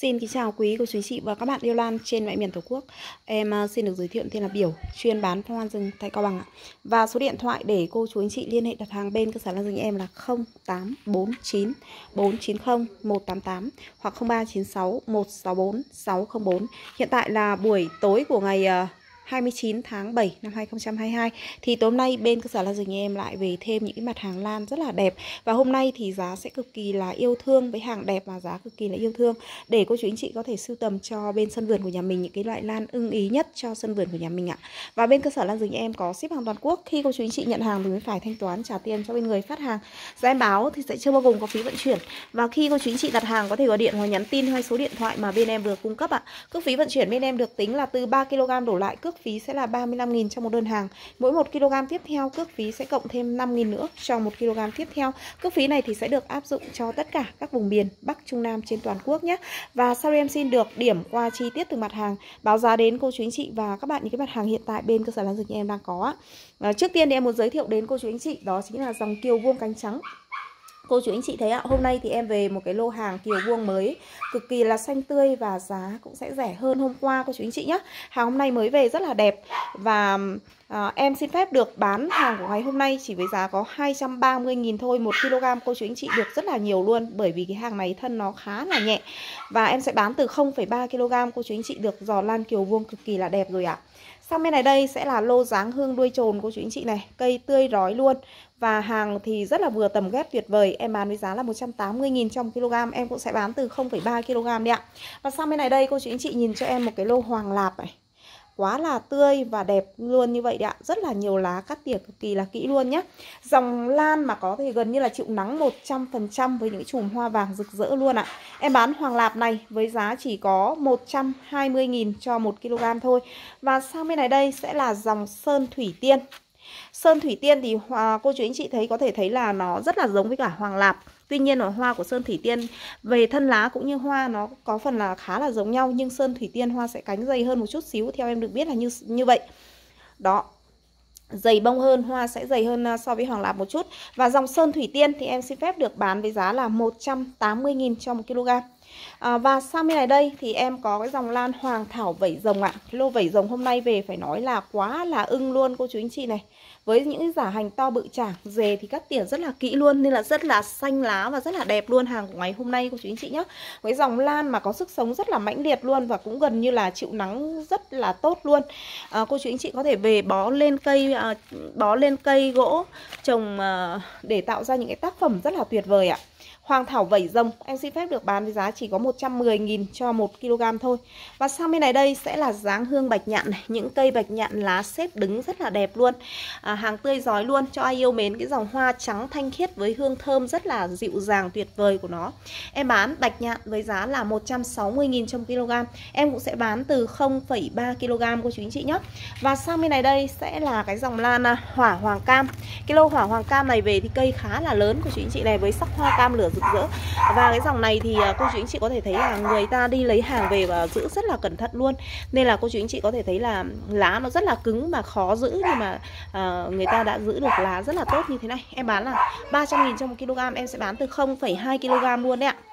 Xin kính chào quý cô chú anh chị và các bạn yêu lan trên mọi miền Tổ quốc. Em xin được giới thiệu tên là Biểu, chuyên bán phong lan rừng tại Cao Bằng ạ. Và số điện thoại để cô chú anh chị liên hệ đặt hàng bên cơ sở lan rừng em là 0849 490 188 hoặc 0396 164 604. Hiện tại là buổi tối của ngày 29 tháng 7 năm 2022 thì tối hôm nay bên cơ sở lan rừng em lại về thêm những cái mặt hàng lan rất là đẹp, và hôm nay thì giá sẽ cực kỳ là yêu thương, với hàng đẹp và giá cực kỳ là yêu thương để cô chú anh chị có thể sưu tầm cho bên sân vườn của nhà mình những cái loại lan ưng ý nhất cho sân vườn của nhà mình ạ. Và bên cơ sở lan rừng em có ship hàng toàn quốc. Khi cô chú anh chị nhận hàng thì mới phải thanh toán trả tiền cho bên người phát hàng. Giá em báo thì sẽ chưa bao gồm có phí vận chuyển. Và khi cô chú anh chị đặt hàng có thể gọi điện hoặc nhắn tin hay số điện thoại mà bên em vừa cung cấp ạ. Cước phí vận chuyển bên em được tính là từ 3 kg đổ lại, cước phí sẽ là 35.000 cho một đơn hàng. Mỗi 1 kg tiếp theo cước phí sẽ cộng thêm 5.000 nữa cho 1 kg tiếp theo. Cước phí này thì sẽ được áp dụng cho tất cả các vùng miền Bắc Trung Nam trên toàn quốc nhé. Và sau đây em xin được điểm qua chi tiết từng mặt hàng, báo giá đến cô chú anh chị và các bạn những cái mặt hàng hiện tại bên cơ sở lan rừng em đang có. Trước tiên thì em muốn giới thiệu đến cô chú anh chị đó chính là dòng kiều vuông cánh trắng. Cô chú anh chị thấy ạ, hôm nay thì em về một cái lô hàng kiều vuông mới cực kỳ là xanh tươi và giá cũng sẽ rẻ hơn hôm qua cô chú anh chị nhé. Hàng hôm nay mới về rất là đẹp và em xin phép được bán hàng của ngày hôm nay chỉ với giá có 230.000 thôi. 1 kg cô chú anh chị được rất là nhiều luôn, bởi vì cái hàng này thân nó khá là nhẹ. Và em sẽ bán từ 0,3 kg cô chú anh chị được giò lan kiều vuông cực kỳ là đẹp rồi ạ. Sang bên này đây sẽ là lô dáng hương đuôi trồn cô chú anh chị này, cây tươi rói luôn. Và hàng thì rất là vừa tầm ghép tuyệt vời. Em bán với giá là 180.000 trong kg. Em cũng sẽ bán từ 0,3 kg đi ạ. Và sang bên này đây cô chú anh chị nhìn cho em một cái lô hoàng lạp này, quá là tươi và đẹp luôn như vậy đấy ạ. Rất là nhiều lá cắt tỉa cực kỳ là kỹ luôn nhé. Dòng lan mà có thể gần như là chịu nắng 100% với những chùm hoa vàng rực rỡ luôn ạ. Em bán hoàng lạp này với giá chỉ có 120.000 cho 1 kg thôi. Và sang bên này đây sẽ là dòng sơn thủy tiên. Sơn thủy tiên thì cô chú anh chị có thể thấy là nó rất là giống với cả hoàng lạp. Tuy nhiên ở hoa của sơn thủy tiên về thân lá cũng như hoa nó có phần là khá là giống nhau, nhưng sơn thủy tiên hoa sẽ cánh dày hơn một chút xíu, theo em được biết là như vậy. Đó, dày bông hơn, hoa sẽ dày hơn so với hoàng lạp một chút. Và dòng sơn thủy tiên thì em xin phép được bán với giá là 180.000 cho 1 kg. Và sang bên này đây thì em có cái dòng lan hoàng thảo vẩy rồng ạ. Lô vẩy rồng hôm nay về phải nói là quá là ưng luôn cô chú anh chị này. Với những cái giả hành to bự chảng, dề thì cắt tỉa rất là kỹ luôn, nên là rất là xanh lá và rất là đẹp luôn. Hàng của ngày hôm nay cô chú anh chị nhé. Với dòng lan mà có sức sống rất là mãnh liệt luôn, và cũng gần như là chịu nắng rất là tốt luôn. Cô chú anh chị có thể về bó lên cây gỗ trồng để tạo ra những cái tác phẩm rất là tuyệt vời ạ. Hoàng thảo vẩy rồng em xin phép được bán với giá chỉ có 110.000 cho 1 kg thôi. Và sang bên này đây sẽ là dáng hương bạch nhạn này. Những cây bạch nhạn lá xếp đứng rất là đẹp luôn. Hàng tươi rói luôn, cho ai yêu mến cái dòng hoa trắng thanh khiết với hương thơm rất là dịu dàng tuyệt vời của nó. Em bán bạch nhạn với giá là 160.000 trong kg. Em cũng sẽ bán từ 0,3 kg cô chú anh chị nhé. Và sang bên này đây sẽ là cái dòng lan hỏa hoàng cam. Cái lô hỏa hoàng cam này về thì cây khá là lớn cô chú anh chị này, với sắc hoa cam lửa rực rỡ. Và cái dòng này thì cô chú anh chị có thể thấy là người ta đi lấy hàng về và giữ rất là cẩn thận luôn, nên là cô chú anh chị có thể thấy là lá nó rất là cứng và khó giữ, nhưng mà người ta đã giữ được lá rất là tốt như thế này. Em bán là 300.000 cho 1 kg. Em sẽ bán từ 0,2 kg luôn đấy ạ,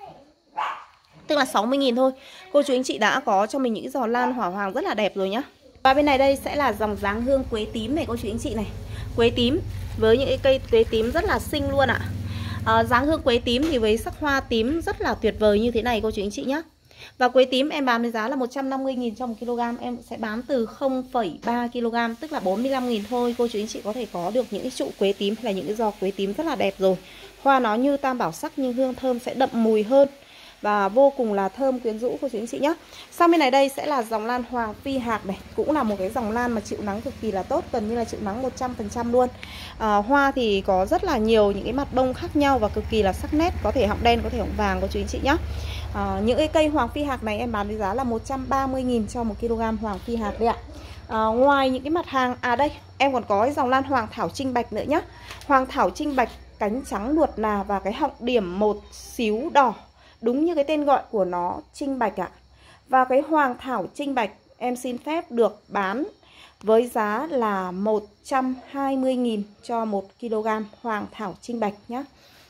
tức là 60.000 thôi. Cô chú anh chị đã có cho mình những giò lan hỏa hoàng rất là đẹp rồi nhá. Và bên này đây sẽ là dòng dáng hương quế tím này cô chú anh chị này. Quế tím với những cái cây quế tím rất là xinh luôn ạ. Dáng hương quế tím thì với sắc hoa tím rất là tuyệt vời như thế này cô chú anh chị nhé. Và quế tím em bán với giá là 150.000 cho 1 kg. Em sẽ bán từ 0,3 kg, tức là 45.000 thôi. Cô chú anh chị có thể có được những cái trụ quế tím hay là những cái giò quế tím rất là đẹp rồi. Hoa nó như tam bảo sắc nhưng hương thơm sẽ đậm mùi hơn và vô cùng là thơm quyến rũ cô chú anh chị nhé. Sang bên này đây sẽ là dòng lan hoàng phi hạc này, cũng là một cái dòng lan mà chịu nắng cực kỳ là tốt, gần như là chịu nắng 100% luôn. Hoa thì có rất là nhiều những cái mặt bông khác nhau và cực kỳ là sắc nét, có thể họng đen, có thể họng vàng cô chú anh chị nhé. Những cái cây hoàng phi hạc này em bán với giá là 130.000 cho 1 kg hoàng phi hạc đấy ạ. Ngoài những cái mặt hàng đây em còn có cái dòng lan hoàng thảo trinh bạch nữa nhé. Hoàng thảo trinh bạch cánh trắng luột nà và cái họng điểm một xíu đỏ, đúng như cái tên gọi của nó, trinh bạch ạ. Và cái hoàng thảo trinh bạch em xin phép được bán với giá là 120.000 cho 1 kg hoàng thảo trinh bạch nhé.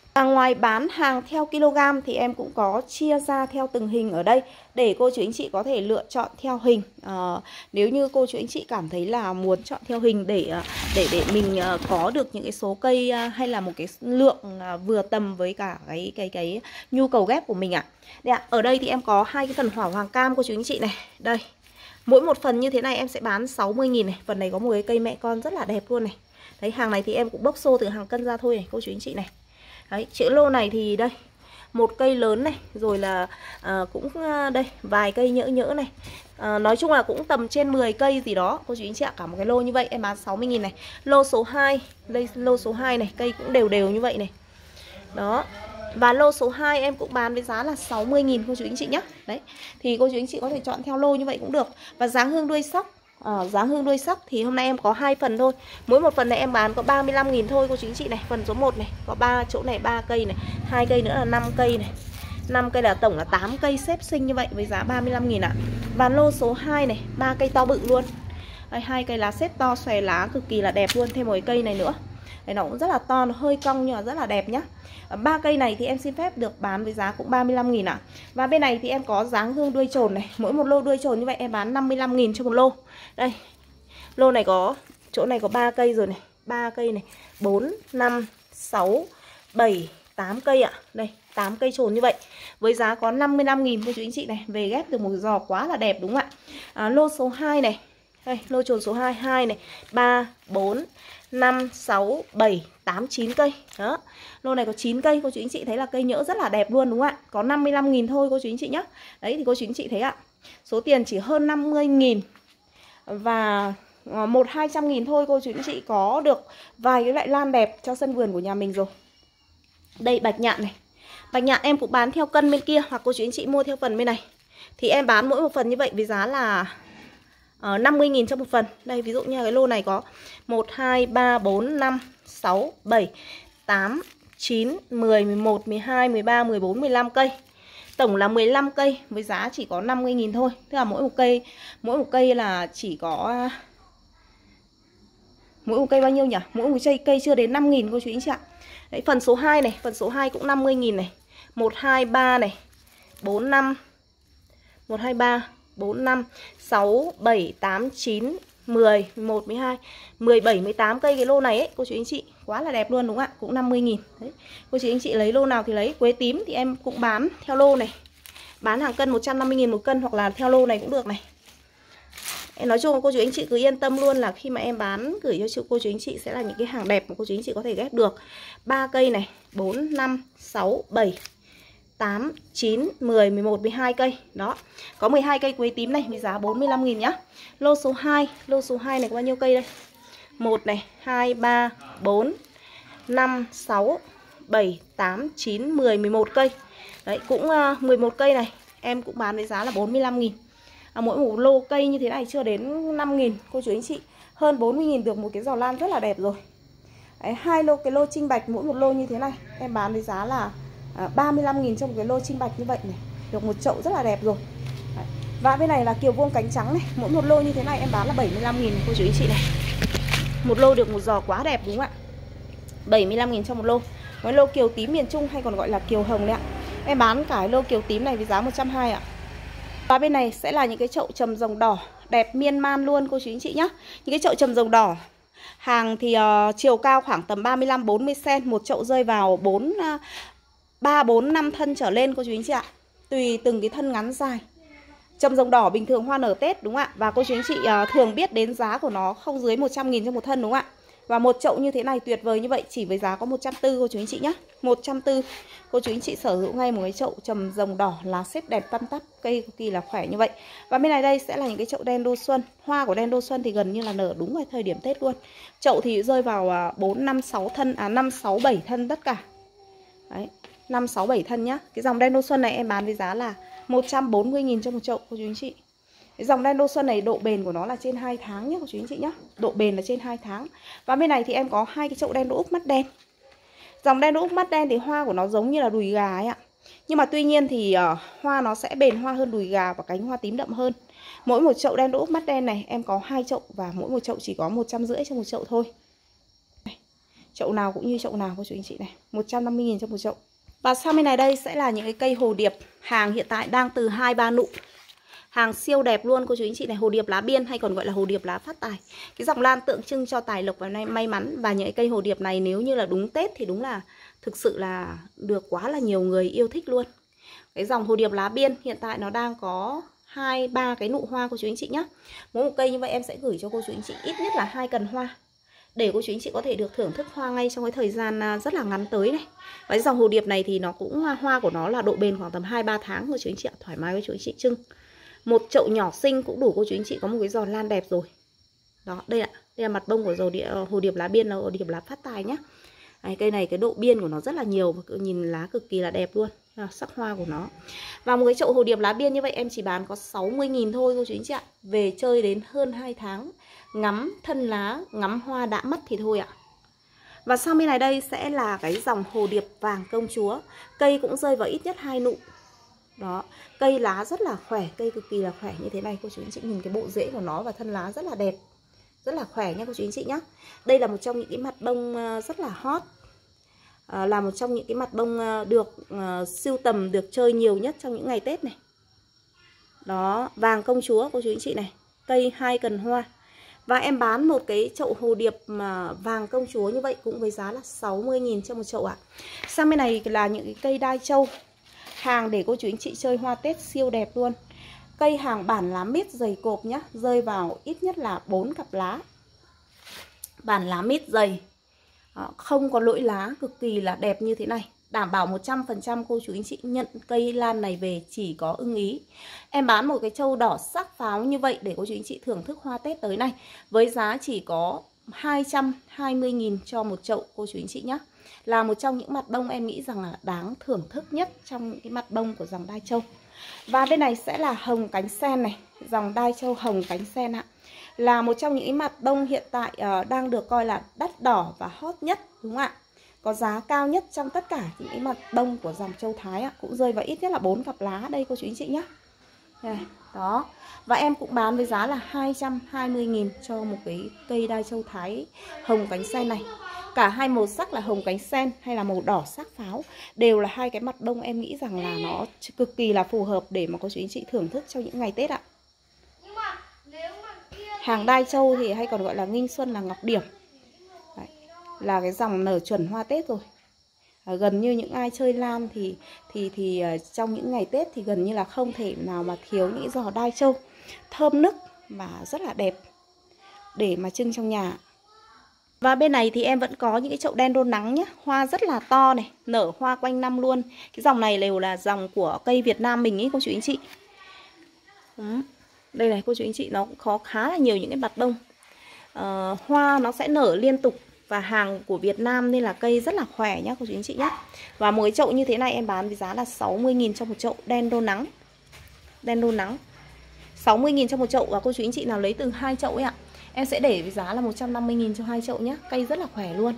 Ngoài bán hàng theo kg thì em cũng có chia ra theo từng hình ở đây để cô chú anh chị có thể lựa chọn theo hình. Nếu như cô chú anh chị cảm thấy là muốn chọn theo hình để mình có được những cái số cây hay là một cái lượng vừa tầm với cả cái nhu cầu ghép của mình ạ. Đây ạ, ở đây thì em có hai cái phần hỏa hoàng cam cô chú anh chị này. Đây. Mỗi một phần như thế này em sẽ bán 60.000 này. Phần này có một cái cây mẹ con rất là đẹp luôn này. Đấy, hàng này thì em cũng bốc xô từ hàng cân ra thôi này cô chú anh chị này. Đấy, chữ lô này thì đây, một cây lớn này, rồi là cũng đây, vài cây nhỡ này. Nói chung là cũng tầm trên 10 cây gì đó cô chú anh chị ạ. Cả một cái lô như vậy em bán 60.000 này. Lô số 2, đây lô số 2 này, cây cũng đều như vậy này. Đó. Và lô số 2 em cũng bán với giá là 60.000 cô chú anh chị nhé. Đấy, thì cô chú anh chị có thể chọn theo lô như vậy cũng được. Và dáng hương đuôi sóc, dáng hương đuôi sóc thì hôm nay em có 2 phần thôi. Mỗi một phần này em bán có 35.000 thôi cô chú anh chị này. Phần số 1 này có 3 chỗ này 3 cây này, 2 cây nữa là 5 cây này. 5 cây là tổng là 8 cây xếp xinh như vậy với giá 35.000 ạ. Và lô số 2 này, 3 cây to bự luôn. Đây, 2 cây lá xếp to xòe lá cực kỳ là đẹp luôn, thêm một cái cây này nữa. Đấy, nó cũng rất là to, nó hơi cong nhưng mà rất là đẹp nhá. 3 cây này thì em xin phép được bán với giá cũng 35.000 ạ. Và bên này thì em có dáng hương đuôi trồn này. Mỗi một lô đuôi trồn như vậy em bán 55.000 cho một lô. Đây, lô này có, chỗ này có 3 cây rồi này, 3 cây này, 4, 5, 6, 7, 8 cây ạ. Đây, 8 cây trồn như vậy với giá có 55.000 cô chú anh chị này. Về ghép được một giò quá là đẹp đúng không ạ. Lô số 2 này. Đây, lô trồn số 2, 2 này, 3, 4, 5, 6, 7, 8, 9 cây. Đó. Lô này có 9 cây, cô chú anh chị thấy là cây nhỡ rất là đẹp luôn đúng không ạ? Có 55.000 thôi cô chú anh chị nhé. Đấy thì cô chú anh chị thấy ạ. Số tiền chỉ hơn 50.000. Và 100-200.000 thôi cô chú anh chị có được vài cái loại lan đẹp cho sân vườn của nhà mình rồi. Đây bạch nhạn này. Bạch nhạn em cũng bán theo cân bên kia, hoặc cô chú anh chị mua theo phần bên này. Thì em bán mỗi một phần như vậy với giá là 50.000 cho một phần. Đây ví dụ như cái lô này có 1, 2, 3, 4, 5, 6, 7, 8, 9, 10, 11, 12, 13, 14, 15 cây. Tổng là 15 cây với giá chỉ có 50.000 thôi. Tức là mỗi một cây là chỉ có mỗi một cây bao nhiêu nhỉ? Mỗi một cây chưa đến 5.000 cô chú anh chị ạ. Đấy, phần số 2 này, phần số 2 cũng 50.000 này. 1, 2, 3 này, 4, 5, 1, 2, 3, 4, 5, 6, 7, 8, 9, 10, 11, 12, 17, 18 cây cái lô này ấy, cô chú anh chị. Quá là đẹp luôn đúng không ạ? Cũng 50.000. Đấy. Cô chú anh chị lấy lô nào thì lấy. Quế tím thì em cũng bán theo lô này. Bán hàng cân 150.000 một cân, hoặc là theo lô này cũng được này. Nói chung là cô chú anh chị cứ yên tâm luôn là khi mà em bán gửi cho cô chú anh chị sẽ là những cái hàng đẹp mà cô chú anh chị có thể ghép được. 3 cây này, 4, 5, 6, 7, 8, 9, 10, 11, 12 cây. Đó. Có 12 cây quế tím này với giá 45.000 nhá. Lô số 2, lô số 2 này có bao nhiêu cây đây? 1 này, 2, 3, 4, 5, 6, 7, 8, 9, 10, 11 cây. Đấy, cũng 11 cây này em cũng bán với giá là 45.000. Mỗi một lô cây như thế này chưa đến 5.000 cô chú anh chị. Hơn 40.000 được một cái giò lan rất là đẹp rồi. Đấy, hai lô cái lô trinh bạch mỗi một lô như thế này em bán với giá là 35.000 cho một cái lô trinh bạch như vậy này. Được một chậu rất là đẹp rồi. Đấy. Và bên này là kiều vuông cánh trắng này. Mỗi một lô như thế này em bán là 75.000 cô chú anh chị này. Một lô được một giò quá đẹp đúng không ạ? 75.000 cho một lô. Cái lô kiều tím miền Trung hay còn gọi là kiều hồng đấy ạ. Em bán cả lô kiều tím này với giá 120 ạ. Và bên này sẽ là những cái chậu trầm rồng đỏ đẹp miên man luôn cô chú anh chị nhá. Những cái chậu trầm rồng đỏ hàng thì chiều cao khoảng tầm 35-40 cm, một chậu rơi vào 3, 4, 5 thân trở lên cô chú anh chị ạ. Tùy từng cái thân ngắn dài. Trầm rồng đỏ bình thường hoa nở Tết đúng không ạ? Và cô chú anh chị thường biết đến giá của nó không dưới 100.000 cho một thân đúng không ạ? Và một chậu như thế này tuyệt vời như vậy chỉ với giá có 140 cô chú anh chị nhé. 140. Cô chú anh chị sở hữu ngay một cái chậu trầm rồng đỏ lá xếp đẹp tăm tắp, cây cực kỳ là khỏe như vậy. Và bên này đây sẽ là những cái chậu đen đô xuân. Hoa của đen đô xuân thì gần như là nở đúng vào thời điểm Tết luôn. Chậu thì rơi vào 4, 5, 6 thân, 5, 6, 7 thân tất cả. Đấy, 5, 6, 7 thân nhá. Cái dòng đen đô xuân này em bán với giá là 140.000 cho một chậu cô chú anh chị. Cái dòng đen đô xuân này độ bền của nó là trên 2 tháng nhé cô chú anh chị nhé. Độ bền là trên 2 tháng. Và bên này thì em có hai cái chậu đen đô úc mắt đen. Dòng đen đô úc mắt đen thì hoa của nó giống như là đùi gà ấy ạ. Nhưng mà tuy nhiên thì hoa nó sẽ bền hoa hơn đùi gà và cánh hoa tím đậm hơn. Mỗi một chậu đen đô úc mắt đen này em có 2 chậu và mỗi một chậu chỉ có 150 cho một chậu thôi. Chậu nào cũng như chậu nào cô chú anh chị này, 150.000 cho một chậu. Và sau bên này đây sẽ là những cái cây hồ điệp. Hàng hiện tại đang từ 2-3 nụ. Hàng siêu đẹp luôn cô chú anh chị này. Hồ điệp lá biên hay còn gọi là hồ điệp lá phát tài. Cái dòng lan tượng trưng cho tài lộc và may mắn. Và những cái cây hồ điệp này nếu như là đúng Tết thì đúng là thực sự là được quá là nhiều người yêu thích luôn. Cái dòng hồ điệp lá biên hiện tại nó đang có 2-3 cái nụ hoa cô chú anh chị nhé. Mỗi một cây như vậy em sẽ gửi cho cô chú anh chị ít nhất là 2 cần hoa, để cô chú anh chị có thể được thưởng thức hoa ngay trong cái thời gian rất là ngắn tới này. Và cái dòng hồ điệp này thì nó cũng hoa của nó là độ bền khoảng tầm 2-3 tháng cô chú anh chị ạ. Thoải mái với chú anh chị trưng. Một chậu nhỏ xinh cũng đủ cô chú anh chị có một cái giòn lan đẹp rồi. Đó, đây ạ. Đây là mặt bông của hồ điệp lá biên, là hồ điệp lá phát tài nhé. Đấy, cây này cái độ biên của nó rất là nhiều và nhìn lá cực kỳ là đẹp luôn, sắc hoa của nó. Và một cái chậu hồ điệp lá biên như vậy em chỉ bán có 60.000 thôi cô chú anh chị ạ. Về chơi đến hơn 2 tháng, ngắm thân lá, ngắm hoa đã mất thì thôi ạ. Và sau bên này đây sẽ là cái dòng hồ điệp vàng công chúa. Cây cũng rơi vào ít nhất 2 nụ. Đó, cây lá rất là khỏe, cây cực kỳ là khỏe như thế này cô chú anh chị. Nhìn cái bộ rễ của nó và thân lá rất là đẹp, rất là khỏe nha cô chú anh chị nhé. Đây là một trong những cái mặt bông rất là hot, là một trong những cái mặt bông được sưu tầm, được chơi nhiều nhất trong những ngày Tết này. Đó, vàng công chúa cô chú anh chị này. Cây 2 cần hoa. Và em bán một cái chậu hồ điệp mà vàng công chúa như vậy cũng với giá là 60.000 cho một chậu ạ. Sang bên này là những cái cây đai châu. Hàng để cô chú anh chị chơi hoa Tết siêu đẹp luôn. Cây hàng bản lá mít dày cộp nhá, rơi vào ít nhất là 4 cặp lá. Bản lá mít dày, không có lỗi lá, cực kỳ là đẹp như thế này. Đảm bảo 100% cô chú anh chị nhận cây lan này về chỉ có ưng ý. Em bán một cái trâu đỏ sắc pháo như vậy để cô chú anh chị thưởng thức hoa Tết tới này, với giá chỉ có 220.000 cho một chậu cô chú anh chị nhé. Là một trong những mặt bông em nghĩ rằng là đáng thưởng thức nhất trong những cái mặt bông của dòng đai châu. Và bên này sẽ là hồng cánh sen này, dòng đai châu hồng cánh sen ạ. Là một trong những mặt bông hiện tại đang được coi là đắt đỏ và hot nhất, đúng không ạ? Có giá cao nhất trong tất cả những mặt bông của dòng châu Thái ạ. Cũng rơi vào ít nhất là 4 cặp lá đây cô chú anh chị nhé. Đó. Và em cũng bán với giá là 220.000 cho một cái cây đai châu Thái hồng cánh sen này. Cả hai màu sắc là hồng cánh sen hay là màu đỏ sắc pháo đều là hai cái mặt bông em nghĩ rằng là nó cực kỳ là phù hợp để mà cô chú anh chị thưởng thức trong những ngày Tết ạ. Hàng đai châu thì hay còn gọi là nghinh xuân, là ngọc điểm. Đấy, là cái dòng nở chuẩn hoa Tết rồi. Gần như những ai chơi lan thì trong những ngày Tết thì gần như là không thể nào mà thiếu những giò đai châu thơm nức và rất là đẹp để mà trưng trong nhà. Và bên này thì em vẫn có những cái chậu đen đôn nắng nhé. Hoa rất là to này, nở hoa quanh năm luôn. Cái dòng này đều là dòng của cây Việt Nam mình ý cô chú anh chị. Đây này cô chú anh chị, nó cũng có khá là nhiều những cái mặt bông. Hoa nó sẽ nở liên tục và hàng của Việt Nam nên là cây rất là khỏe nhá cô chú anh chị nhé. Và một cái chậu như thế này em bán với giá là 60.000 cho một chậu đen đôn nắng. Đen đôn nắng 60.000 cho một chậu. Và cô chú anh chị nào lấy từ 2 chậu ấy ạ, em sẽ để với giá là 150.000 cho 2 chậu nhé. Cây rất là khỏe luôn.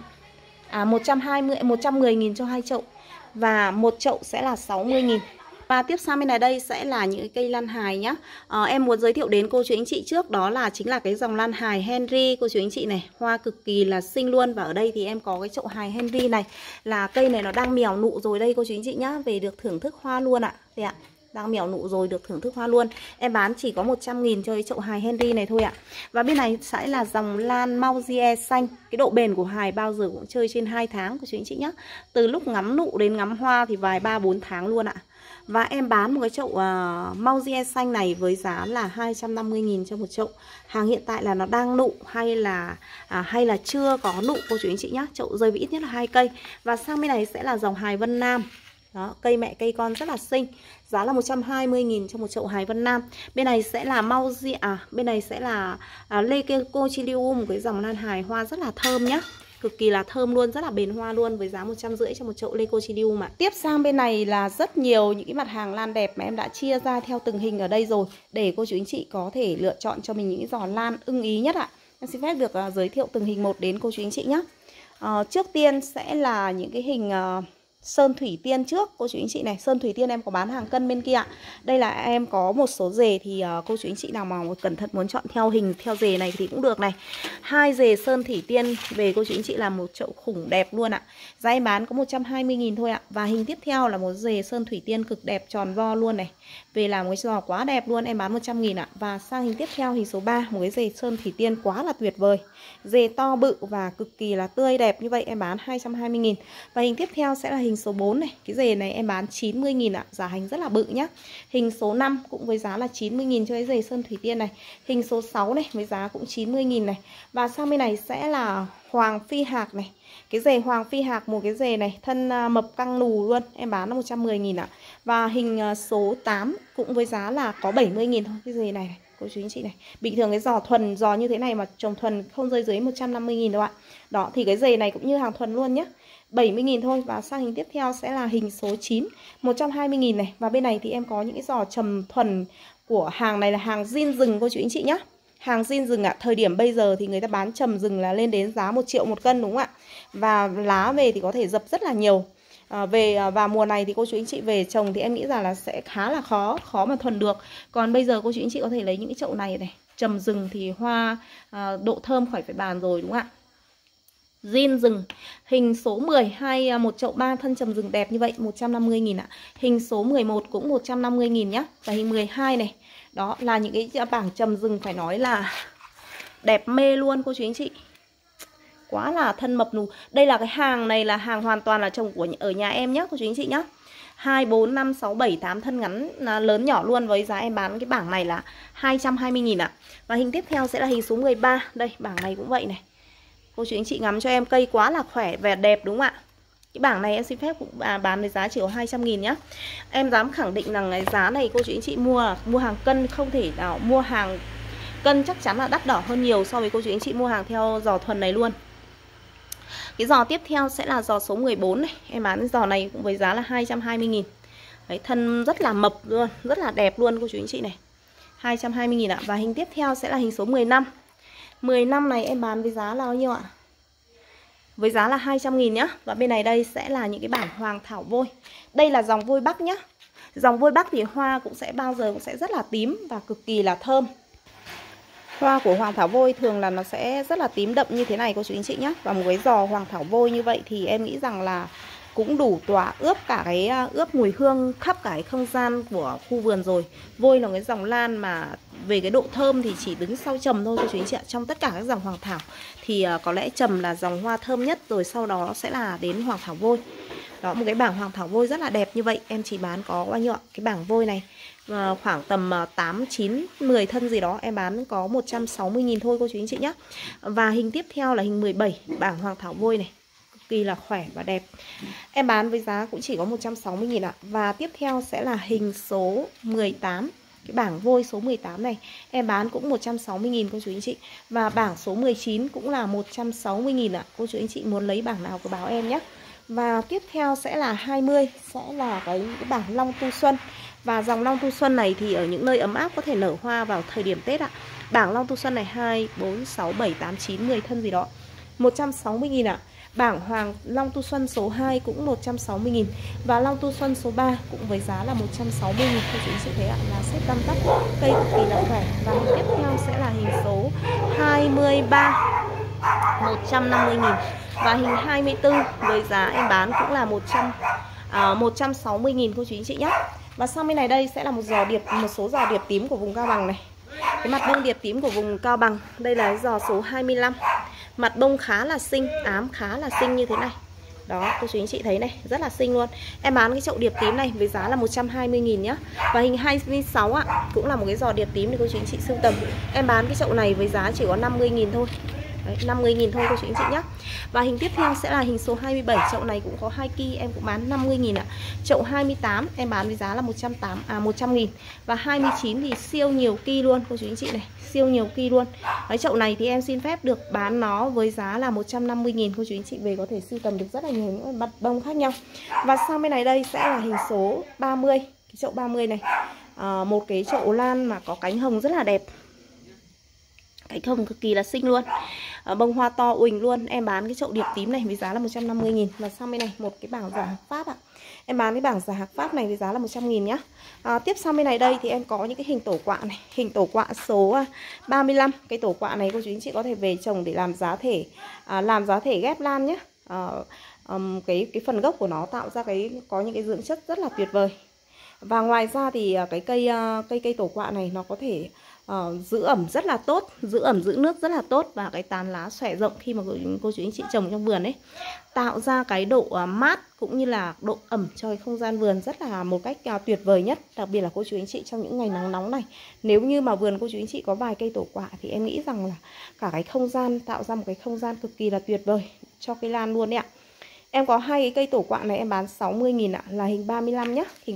110.000 cho 2 chậu. Và một chậu sẽ là 60.000. Và tiếp sang bên này đây sẽ là những cây lan hài nhá. Em muốn giới thiệu đến cô chú anh chị trước, đó là chính là cái dòng lan hài Henry cô chú anh chị này. Hoa cực kỳ là xinh luôn. Và ở đây thì em có cái chậu hài Henry này, là cây này nó đang mèo nụ rồi đây cô chú anh chị nhá. Về được thưởng thức hoa luôn ạ. Đây ạ, đang mèo nụ rồi, được thưởng thức hoa luôn. Em bán chỉ có 100.000 cho cái chậu hài Henry này thôi ạ. Và bên này sẽ là dòng lan Mauzier xanh. Cái độ bền của hài bao giờ cũng chơi trên 2 tháng của chú anh chị nhé. Từ lúc ngắm nụ đến ngắm hoa thì vài 3-4 tháng luôn ạ. Và em bán một cái chậu Mauzier xanh này với giá là 250.000 cho một chậu. Hàng hiện tại là nó đang nụ hay là chưa có nụ cô chú anh chị nhé. Chậu rơi với ít nhất là 2 cây. Và sang bên này sẽ là dòng hài Vân Nam. Đó, cây mẹ cây con rất là xinh. Giá là 120.000 cho một chậu hài Vân Nam. Bên này sẽ là bên này sẽ là Leucochilium, cái dòng lan hài hoa rất là thơm nhá. Cực kỳ là thơm luôn, rất là bền hoa luôn, với giá 150 cho một chậu Leucochilium ạ. Tiếp sang bên này là rất nhiều những cái mặt hàng lan đẹp mà em đã chia ra theo từng hình ở đây rồi, để cô chú anh chị có thể lựa chọn cho mình những cái giò lan ưng ý nhất ạ. Em xin phép được giới thiệu từng hình một đến cô chú anh chị nhé. Trước tiên sẽ là những cái hình Sơn Thủy Tiên trước cô chú anh chị này. Sơn Thủy Tiên em có bán hàng cân bên kia ạ. Đây là em có một số dề thì cô chú anh chị nào mà cẩn thận muốn chọn theo hình theo dề này thì cũng được này. 2 dề Sơn Thủy Tiên về cô chú anh chị là một chậu khủng đẹp luôn ạ. Giá em bán có 120.000 thôi ạ. Và hình tiếp theo là một dề Sơn Thủy Tiên cực đẹp tròn vo luôn này. Về làm cái giò quá đẹp luôn, em bán 100.000 ạ. Và sang hình tiếp theo hình số 3, một cái dề Sơn Thủy Tiên quá là tuyệt vời. Dề to bự và cực kỳ là tươi đẹp như vậy em bán 220.000. Và hình tiếp theo sẽ là hình số 4 này. Cái dề này em bán 90.000 ạ. Giá hành rất là bự nhá. Hình số 5 cũng với giá là 90.000 cho cái dề Sơn Thủy Tiên này. Hình số 6 này với giá cũng 90.000 này. Và sang bên này sẽ là Hoàng Phi Hạc này. Cái dề Hoàng Phi Hạc, một cái dề này thân mập căng nù luôn, em bán là 110.000 ạ. Và hình số 8 cũng với giá là có 70.000 thôi. Cái dề này cô chú anh chị này. Bình thường cái giò thuần, giò như thế này mà trồng thuần không rơi dưới 150.000 đâu ạ. Đó thì cái dề này cũng như hàng thuần luôn nhé, 70.000 thôi. Và sang hình tiếp theo sẽ là hình số 9, 120.000 này. Và bên này thì em có những cái giò trầm thuần của hàng này là hàng zin rừng cô chú anh chị nhé. Hàng zin rừng ạ. Thời điểm bây giờ thì người ta bán trầm rừng là lên đến giá 1 triệu một cân đúng không ạ. Và lá về thì có thể dập rất là nhiều. Và mùa này thì cô chú anh chị về trồng thì em nghĩ rằng là sẽ khá là khó mà thuần được. Còn bây giờ cô chú anh chị có thể lấy những cái chậu này này, trầm rừng thì hoa độ thơm khỏi phải bàn rồi đúng không ạ. Zin rừng hình số 10, một chậu 3 thân trầm rừng đẹp như vậy 150.000 ạ. Hình số 11 cũng 150.000 nhá. Và hình 12 này. Đó là những cái bảng trầm rừng phải nói là đẹp mê luôn cô chú anh chị. Quá là thân mập nù. Đây là cái hàng này là hàng hoàn toàn là trồng của ở nhà em nhé cô chú anh chị nhé. 2, 4, 5, 6, 7, 8 thân ngắn lớn nhỏ luôn. Với giá em bán cái bảng này là 220.000 ạ. Và hình tiếp theo sẽ là hình số 13. Đây bảng này cũng vậy này. Cô chú anh chị ngắm cho em, cây quá là khỏe và đẹp đúng không ạ. Cái bảng này em xin phép cũng bán với giá chỉ có 200.000 nhá. Em dám khẳng định rằng cái giá này cô chú anh chị mua hàng cân không thể nào mua hàng cân, chắc chắn là đắt đỏ hơn nhiều so với cô chú anh chị mua hàng theo giò thuần này luôn. Cái giò tiếp theo sẽ là giò số 14 này. Em bán cái giò này cũng với giá là 220.000. Đấy, thân rất là mập luôn, rất là đẹp luôn cô chú anh chị này. 220.000 ạ. Và hình tiếp theo sẽ là hình số 15. 15 này em bán với giá là bao nhiêu ạ? Với giá là 200.000 nhá. Và bên này đây sẽ là những cái bảng Hoàng Thảo Vôi. Đây là dòng vôi Bắc nhá. Dòng vôi Bắc thì hoa cũng sẽ bao giờ cũng sẽ rất là tím và cực kỳ là thơm. Hoa của Hoàng Thảo Vôi thường là nó sẽ rất là tím đậm như thế này cô chú anh chị nhé. Và một cái giò Hoàng Thảo Vôi như vậy thì em nghĩ rằng là cũng đủ tỏa ướp cả cái ướp mùi hương khắp cả cái không gian của khu vườn rồi. Vôi là cái dòng lan mà về cái độ thơm thì chỉ đứng sau trầm thôi cô chú anh chị ạ. Trong tất cả các dòng Hoàng Thảo thì có lẽ trầm là dòng hoa thơm nhất, rồi sau đó sẽ là đến Hoàng Thảo Vôi. Đó, một cái bảng Hoàng Thảo Vôi rất là đẹp như vậy. Em chỉ bán có bao nhiêu ạ? Cái bảng vôi này khoảng tầm 8, 9, 10 thân gì đó. Em bán có 160.000 thôi cô chú anh chị nhé. Và hình tiếp theo là hình 17, bảng Hoàng Thảo Vôi này, cực kỳ là khỏe và đẹp. Em bán với giá cũng chỉ có 160.000 ạ. Và tiếp theo sẽ là hình số 18. Cái bảng vôi số 18 này em bán cũng 160.000 cô chú anh chị. Và bảng số 19 cũng là 160.000 ạ. Cô chú anh chị muốn lấy bảng nào cứ báo em nhé. Và tiếp theo sẽ là 20, sẽ là cái bảng Long Tu Xuân. Và dòng Long Tu Xuân này thì ở những nơi ấm áp có thể nở hoa vào thời điểm Tết ạ. Bảng Long Tu Xuân này 2, 4, 6, 7, 8, 9, 10 thân gì đó, 160.000 ạ. Bảng Hoàng Long Tu Xuân số 2 cũng 160.000. Và Long Tu Xuân số 3 cũng với giá là 160.000. Cô chú sẽ thấy ạ, là xếp tăm tắp, cây cực kỳ là khỏe. Và hình tiếp theo sẽ là hình số 23, 150.000. Và hình 24 với giá em bán cũng là 160.000 cô chú anh chị nhé. Và sang bên này đây sẽ là một số giò điệp tím của vùng Cao Bằng này. Cái mặt bông điệp tím của vùng Cao Bằng. Đây là cái giò số 25. Mặt bông khá là xinh, ám khá là xinh như thế này. Đó, cô chú anh chị thấy này, rất là xinh luôn. Em bán cái chậu điệp tím này với giá là 120.000 nhá. Và hình 26 ạ, cũng là một cái giò điệp tím để cô chú anh chị sưu tầm. Em bán cái chậu này với giá chỉ có 50.000 thôi. Đấy, 50.000 thôi cô chú anh chị nhé. Và hình tiếp theo sẽ là hình số 27. Chậu này cũng có 2 ki, em cũng bán 50.000 ạ. Chậu 28 em bán với giá là 100.000. Và 29 thì siêu nhiều ki luôn cô chú anh chị này, siêu nhiều ki luôn. Đấy, chậu này thì em xin phép được bán nó với giá là 150.000. Cô chú anh chị về có thể sưu tầm được rất là nhiều những mặt bông khác nhau. Và sang bên này đây sẽ là hình số 30. Cái chậu 30 này, một cái chậu lan mà có cánh hồng rất là đẹp. Cái hồng cực kỳ là xinh luôn. Bông hoa to uỳnh luôn. Em bán cái chậu điệp tím này với giá là 150.000. Và sang bên này một cái bảng giả hạc Pháp ạ. Em bán cái bảng giả hạc Pháp này với giá là 100.000 nhá. Tiếp sang bên này đây thì em có những cái hình tổ quạ này. Hình tổ quạ số 35. Cái tổ quạ này cô chú anh chị có thể về trồng để làm giá thể, ghép lan nhé. Cái phần gốc của nó tạo ra có những cái dưỡng chất rất là tuyệt vời. Và ngoài ra thì cái cây tổ quạ này nó có thể giữ ẩm rất là tốt, giữ ẩm giữ nước rất là tốt, và cái tán lá xòe rộng khi mà cô chú anh chị trồng trong vườn ấy, tạo ra cái độ mát cũng như là độ ẩm cho cái không gian vườn rất là một cách tuyệt vời nhất. Đặc biệt là cô chú anh chị trong những ngày nắng nóng này, nếu như mà vườn cô chú anh chị có vài cây tổ quạ thì em nghĩ rằng là cả cái không gian tạo ra một cái không gian cực kỳ là tuyệt vời cho cây lan luôn đấy ạ. Em có hai cái cây tổ quạ này em bán 60.000 ạ, là hình 35 nhá, hình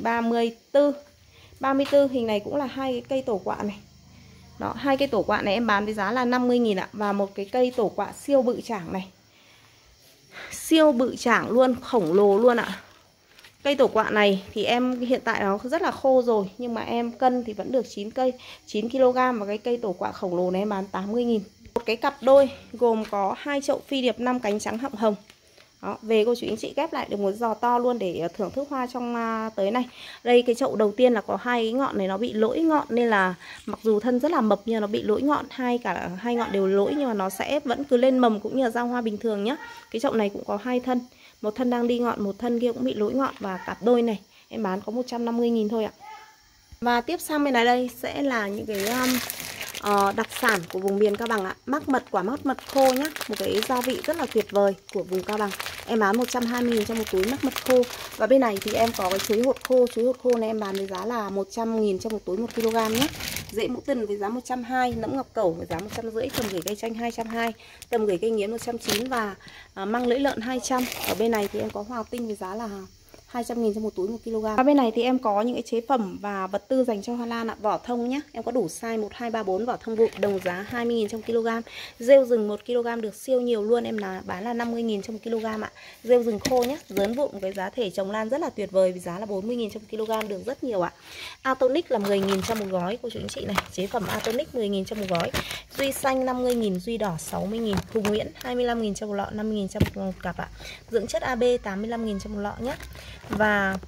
34 hình này cũng là hai cái cây tổ quạ này. Đó, hai cây tổ quạ này em bán với giá là 50.000 ạ. Và một cái cây tổ quạ siêu bự chảng này. Siêu bự chảng luôn, khổng lồ luôn ạ. Cây tổ quạ này thì em hiện tại nó rất là khô rồi, nhưng mà em cân thì vẫn được 9 kg. Và cái cây tổ quạ khổng lồ này em bán 80.000. Một cái cặp đôi gồm có 2 chậu phi điệp 5 cánh trắng họng hồng. Đó, về cô chú anh chị ghép lại được một giò to luôn để thưởng thức hoa trong tới này. Đây cái chậu đầu tiên là có hai cái ngọn này nó bị lỗi ngọn, nên là mặc dù thân rất là mập nhưng nó bị lỗi ngọn, cả hai ngọn đều lỗi, nhưng mà nó sẽ vẫn cứ lên mầm cũng như là ra hoa bình thường nhá. Cái chậu này cũng có hai thân, một thân đang đi ngọn, một thân kia cũng bị lỗi ngọn, và cặp đôi này em bán có 150.000 thôi ạ. Và tiếp sang bên này đây sẽ là những cái đặc sản của vùng miền Cao Bằng ạ. Quả mắc mật khô nhá, một cái gia vị rất là tuyệt vời của vùng Cao Bằng. Em bán 120.000 cho một túi mắc mật khô. Và bên này thì em có cái chuối hột khô này em bán với giá là 100.000 cho một túi 1 kg nhé. Rễ mũ tần với giá 120, nẫm ngọc cẩu với giá 150, tầm gửi cây chanh 220, tầm gửi cây nghiến 190 và măng lưỡi lợn 200. Ở bên này thì em có hòa tinh với giá là 200.000 cho một túi 1 kg. Và bên này thì em có những cái chế phẩm và vật tư dành cho hoa lan ạ. Vỏ thông nhé, em có đủ size 1, 2, 3, 4 vỏ thông vụn, đồng giá 20.000 trong kg. Rêu rừng 1 kg được siêu nhiều luôn, em bán là 50.000 trong 1 kg ạ. Rêu rừng khô nhé, dớn vụn cái giá thể trồng lan rất là tuyệt vời với giá là 40.000 trong kg, được rất nhiều ạ. Atonic là 10.000 trong một gói cô chú anh chị này, chế phẩm Atonic 10.000 trong một gói. Duy xanh 50.000, duy đỏ 60.000, Hùng Nguyễn 25.000 trong một lọ, 50.000 trong một cặp ạ. Dưỡng chất AB 85.000 trong một lọ nhé. Và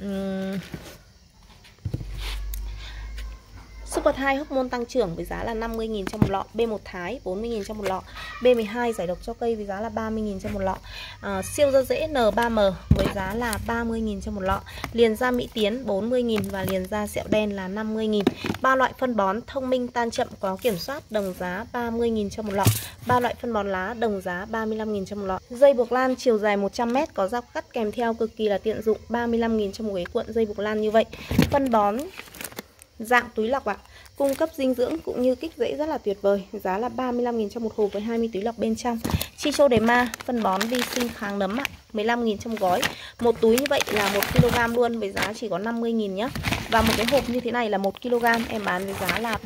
Super Thai hormone tăng trưởng với giá là 50.000 trong một lọ. B1 Thái 40.000 trong một lọ. B12 giải độc cho cây với giá là 30.000 trong một lọ. Siêu da dễ N3M với giá là 30.000 trong một lọ. Liền da Mỹ Tiến 40.000 và liền da sẹo đen là 50.000. 3 loại phân bón thông minh tan chậm có kiểm soát đồng giá 30.000 trong một lọ. 3 loại phân bón lá đồng giá 35.000 trong một lọ. Dây buộc lan chiều dài 100m có dọc cắt kèm theo cực kỳ là tiện dụng, 35.000 trong một cái cuộn dây buộc lan như vậy. Phân bón dạng túi lọc ạ, cung cấp dinh dưỡng cũng như kích rễ rất là tuyệt vời, giá là 35.000 trong một hộp với 20 túi lọc bên trong. Chichodema phân bón vi sinh kháng nấm ạ, 15.000 trong gói. Một túi như vậy là 1 kg luôn với giá chỉ có 50.000 nhá. Và một cái hộp như thế này là 1 kg em bán với giá là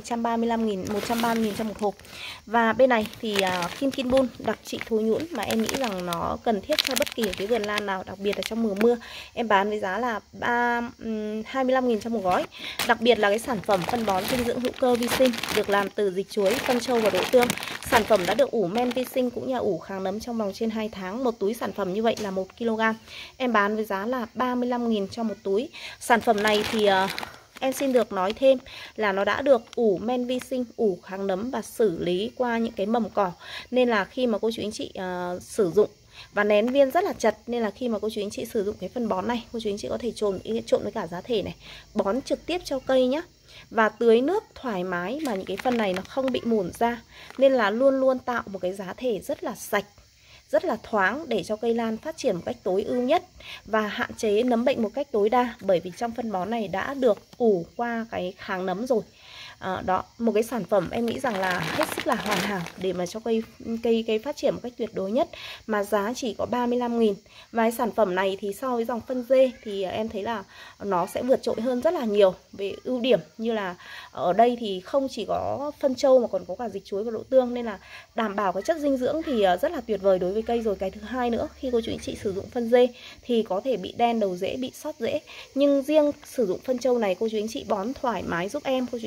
130.000 trong một hộp. Và bên này thì Kim Kinbun đặc trị thối nhũn mà em nghĩ rằng nó cần thiết cho bất kỳ cái vườn lan nào, đặc biệt là trong mùa mưa. Em bán với giá là 25.000 trong một gói. Đặc biệt là cái sản phẩm phân bón dinh dưỡng hữu cơ vi sinh được làm từ dịch chuối, phân trâu và đỗ tương. Sản phẩm đã được ủ men vi sinh cũng như là ủ kháng nấm trong vòng trên 2 tháng. Một túi sản phẩm như vậy là 1 kg. Em bán với giá là 35.000 cho một túi. Sản phẩm này thì em xin được nói thêm là nó đã được ủ men vi sinh, ủ kháng nấm và xử lý qua những cái mầm cỏ. Nên là khi mà cô chú anh chị sử dụng và nén viên rất là chặt, nên là khi mà cô chú anh chị sử dụng cái phân bón này, cô chú anh chị có thể trộn với cả giá thể này, bón trực tiếp cho cây nhé. Và tưới nước thoải mái mà những cái phân này nó không bị mủn ra. Nên là luôn luôn tạo một cái giá thể rất là sạch, rất là thoáng để cho cây lan phát triển một cách tối ưu nhất và hạn chế nấm bệnh một cách tối đa, bởi vì trong phân bón này đã được ủ qua cái kháng nấm rồi. Đó, một cái sản phẩm em nghĩ rằng là hết sức là hoàn hảo để mà cho cây phát triển một cách tuyệt đối nhất, mà giá chỉ có 35.000. Và cái sản phẩm này thì so với dòng phân dê thì em thấy là nó sẽ vượt trội hơn rất là nhiều về ưu điểm, như là ở đây thì không chỉ có phân trâu mà còn có cả dịch chuối và đỗ tương, nên là đảm bảo cái chất dinh dưỡng thì rất là tuyệt vời đối với cây rồi. Cái thứ hai nữa, khi cô chú anh chị sử dụng phân dê thì có thể bị đen đầu rễ, bị sót rễ, nhưng riêng sử dụng phân trâu này cô chú anh chị bón thoải mái giúp em cô chú anh chị nhé.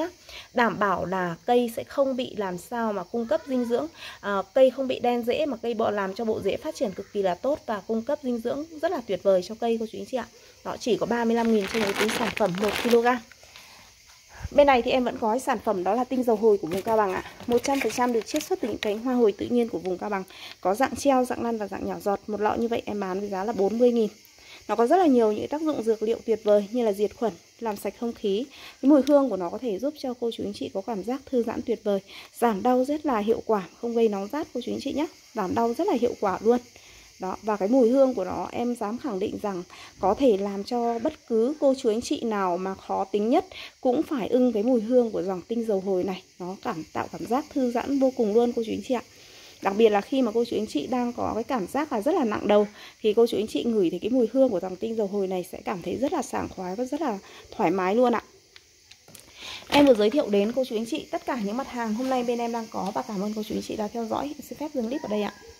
Đảm bảo là cây sẽ không bị làm sao mà cung cấp dinh dưỡng, cây không bị đen rễ, mà cây làm cho bộ rễ phát triển cực kỳ là tốt và cung cấp dinh dưỡng rất là tuyệt vời cho cây cô chú anh chị ạ. Đó, chỉ có 35.000 cho một túi sản phẩm 1 kg. Bên này thì em vẫn có sản phẩm đó là tinh dầu hồi của vùng Cao Bằng ạ. 100% được chiết xuất từ những cánh hoa hồi tự nhiên của vùng Cao Bằng. Có dạng treo, dạng lăn và dạng nhỏ giọt. Một lọ như vậy em bán với giá là 40.000. Nó có rất là nhiều những tác dụng dược liệu tuyệt vời như là diệt khuẩn, làm sạch không khí. Cái mùi hương của nó có thể giúp cho cô chú anh chị có cảm giác thư giãn tuyệt vời, giảm đau rất là hiệu quả, không gây nóng rát cô chú anh chị nhé. Giảm đau rất là hiệu quả luôn. Đó, và cái mùi hương của nó em dám khẳng định rằng có thể làm cho bất cứ cô chú anh chị nào mà khó tính nhất cũng phải ưng cái mùi hương của dòng tinh dầu hồi này. Nó tạo cảm giác thư giãn vô cùng luôn cô chú anh chị ạ. Đặc biệt là khi mà cô chú anh chị đang có cái cảm giác là rất là nặng đầu thì cô chú anh chị ngửi thấy cái mùi hương của dòng tinh dầu hồi này sẽ cảm thấy rất là sảng khoái và rất là thoải mái luôn ạ. Em vừa giới thiệu đến cô chú anh chị tất cả những mặt hàng hôm nay bên em đang có và cảm ơn cô chú anh chị đã theo dõi. Em xin phép dừng clip ở đây ạ.